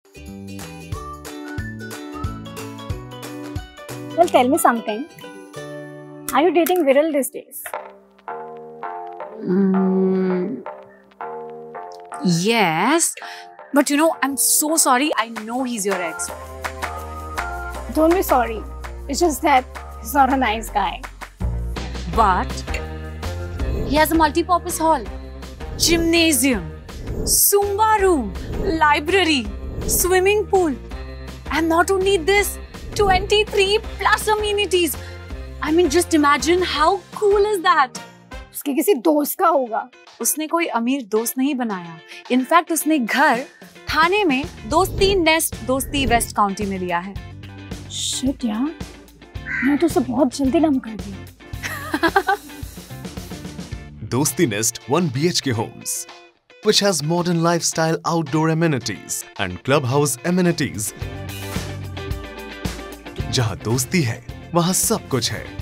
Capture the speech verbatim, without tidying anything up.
Well, tell me something. Are you dating Viral these days? Mm, yes, but you know, I'm so sorry. I know he's your ex. Don't be sorry. It's just that he's not a nice guy. But he has a multi-purpose hall, gymnasium, Zumba room, library, swimming pool. And not only this, twenty-three plus amenities. I mean, just imagine how cool is that? उसके किसी दोस्त का होगा. उसने कोई अमीर दोस्त नहीं बनाया. इनफैक्ट उसने घर थाने में दोस्ती नेस्ट दोस्ती वेस्ट काउंटी में लिया है. Shit यार, मैं तो उसे बहुत जल्दी नम कर दी. Dosti Nest one B H K homes, which has modern lifestyle outdoor amenities and clubhouse amenities. जहाँ दोस्ती है, वहाँ सब कुछ है.